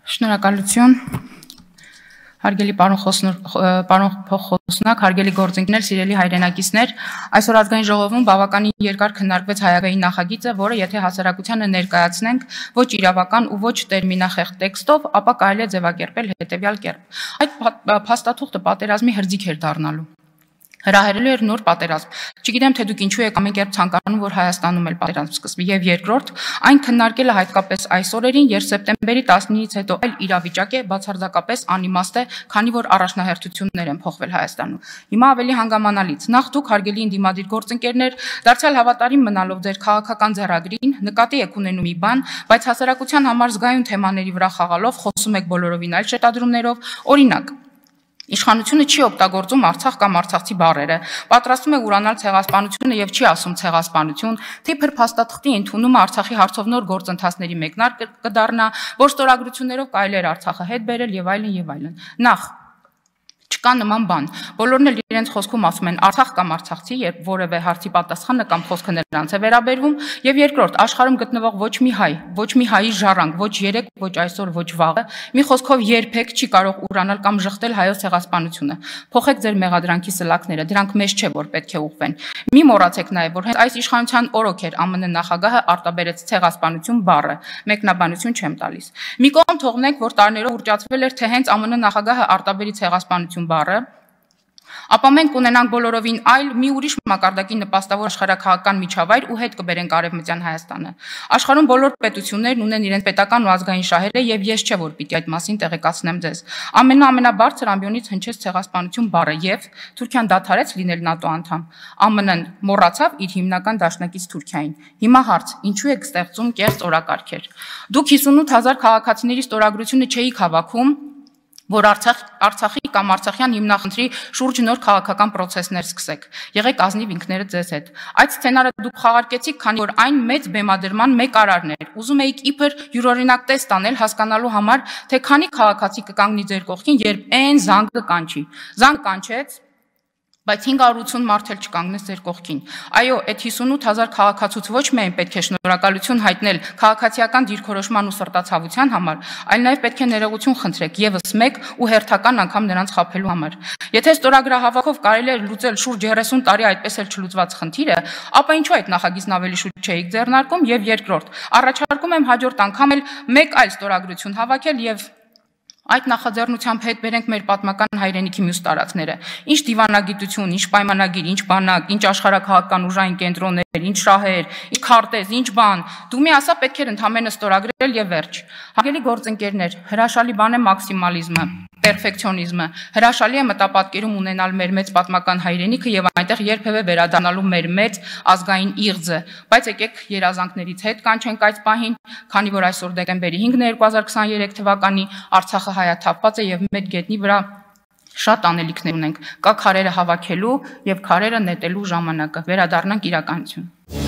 Շնորհակալություն, հարգելի պարոն փոխխոսնակ, հարգելի գործընկերներ, սիրելի հայրենակիցներ, այսօր ազգային ժողովում բավականին երկար քննարկվեց հայագային նախագիծը, որը եթե հասարակությանը ներկայացնենք ոչ իրավական ու ոչ տերմինախեղծ տեքստով, ապա կարելի է ձևակերպել հետևյալ կերպ։ Այդ փաստաթուղթը պատերազմի հրձիգ էր դառնալու։ Հրահրելու էր նոր պատերազմ։ Չգիտեմ, թե դուք ինչու եք ամեն կերպ ցանկանում, որ Հայաստանում էլ պատերազմ սկսվի, եւ երկրորդ, այն քննարկելը հատկապես այս օրերին, երբ սեպտեմբերի 19-ից հետո այլ իրավիճակ է, բացարձակապես անիմաստ է, քանի որ առաջնահերթություններ են փոխվել Հայաստանում։ Հիմա ավելի հանգամանալից, նախ դուք հարգելի ընդդիմադիր գործընկերներ, դարձյալ հավատարիմ մնալով ձեր քաղաքական ձեռագրին, նկատի եք ունենում մի բան, բայց հասարակության համար զգայուն թեմաների վրա խաղալով խոսում եք բոլորովին այլ շետադրումներով, օրինակ Իշխանությունը չի օգտագործում Արցախ կամ արցախցի բառերը, պատրաստվում է ուրանալ ցեղասպանությունը եւ չի ասում ցեղասպանություն, թիփր փաստաթղթի ընդունումը Արցախի հարցով նոր գործընթացների մեկնարկ կդառնա, որ ստորագրություններով կարելի էր Արցախը հետ բերել եւ այլն եւ այլն։ Նախ Չկա նման բան։ Բոլորն էլ իրենց խոսքում ասում են Արցախ կամ արցախցի, երբ որևէ հարցի պատասխանը կամ խոսքը նրանց է վերաբերվում, եւ երկրորդ, աշխարհում գտնվող ոչ մի հայ, ոչ մի հայի ժառանգ, ոչ երեք, ոչ այսօր, ոչ վաղը, մի խոսքով երբեք չի կարող ուրանալ կամ ժխտել հայոց ցեղասպանությունը։ Փոխեք ձեր մեղադրանքի սլաքները, դրանք մեզ չէ, որ պետք է ուղղվեն։ Մի մոռացեք նաեւ, որ հենց այս իշխանության օրոք էր ԱՄՆ նախագահը արտաբերեց ցեղասպանություն բառը, մեկնաբանություն չեմ տալիս։ Մի կողմ թողնենք, որ տարիներով ուռճացվել էր, թե հենց ԱՄՆ նախագահը արտաբերի ցեղասպանություն բառը, ապա մենք կունենանք բոլորովին այլ մի ուրիշ մակարդակի նպաստավոր աշխարհաքաղաքական միջավայր ու հետ կբերենք Արևմտյան Հայաստանը։ Աշխարհում բոլոր պետություններն ունեն իրենց պետական ու ազգային շահերը եւ ես չէ որ պիտի այդ մասին տեղեկացնեմ ձեզ։ Ամենաբարձր ամբիոնից հնչեց ցեղասպանություն բառը եւ Թուրքիան դադարեց լինել ՆԱՏՕ անդամ։ ԱՄՆ-ն մոռացավ իր հիմնական դաշնակից Թուրքիային։ Հիմա հարց, ինչու եք ստեղծում կեղծ օրակարգեր։ Դուք 58000 քաղաքացիների ստորագրությունը չէիք հավաքում, որ Արցախի կամ արցախյան հիմնախնդրի շուրջ նոր քաղաքական process-ներ սկսեք։ Եղեք ազնիվ ինքներդ ձեզ հետ։ Այդ սցենարը դուք խաղարկեցիք, քանի որ այն մեծ բեմադրման մեկ արարն էր։ Ուզում էիք իբր յուրօրինակ տեստ անել հասկանալու համար, թե քանի քաղաքացի կկանգնի ձեր կողքին, երբ այն զանգը կանչի։ Զանգ կանչեց, բայց 580 մարդ էլ չկանգնեց ձեր կողքին։ Այո, այդ 58000 քաղաքացուց ոչ միայն պետք է շնորհակալություն հայտնել քաղաքացիական դիրքորոշման ու սրտացավության համար, այլ նաև պետք է ներողություն խնդրեք եւս մեկ ու հերթական անգամ նրանց խաբելու համար։ Եթե ստորագրահավաքով կարելի էր լուծել շուրջ 30 տարի այդպես էլ չլուծված խնդիրը, ապա ինչու այդ նախագիծն ավելի շուտ չէիք ձեռնարկում եւ երկրորդ, առաջարկում եմ հաջորդ անգամ էլ մեկ այլ ստորագրություն հավաքել եւ այդ նախաձեռնությամբ հետ բերենք մեր պատմական հայրենիքի մյուս տարածքները։ Ինչ դիվանագիտություն, ինչ պայմանագիր, ինչ բանակ, ինչ աշխարհաքաղաքական ուժային կենտրոններ, ինչ շահեր, ինչ քարտեզ, ինչ բան։ Դու մի ասա պետք էր ընդհանրապես ստորագրել եւ վերջ։ Հարգելի գործընկերներ, հրաշալի բան է մաքսիմալիզմը, պերֆեկցիոնիզմը։ Հրաշալի է մտապատկերում ունենալ մեր մեծ պատմական հայրենիքը եւ այնտեղ երբևէ վերադառնալու մեր մեծ ազգային իղձը։ Բայց եկեք երազանքներից հետ կանչենք այս պահին, քանի որ այսօր դեկտեմբերի 5-ն է 2023 թվականի Արցախը հայաթափված է եւ մեր գետնի վրա շատ անելիքներ ունենք։ Կա քարերը հավաքելու եւ քարերը նետելու ժամանակը։ Վերադառնանք իրականություն։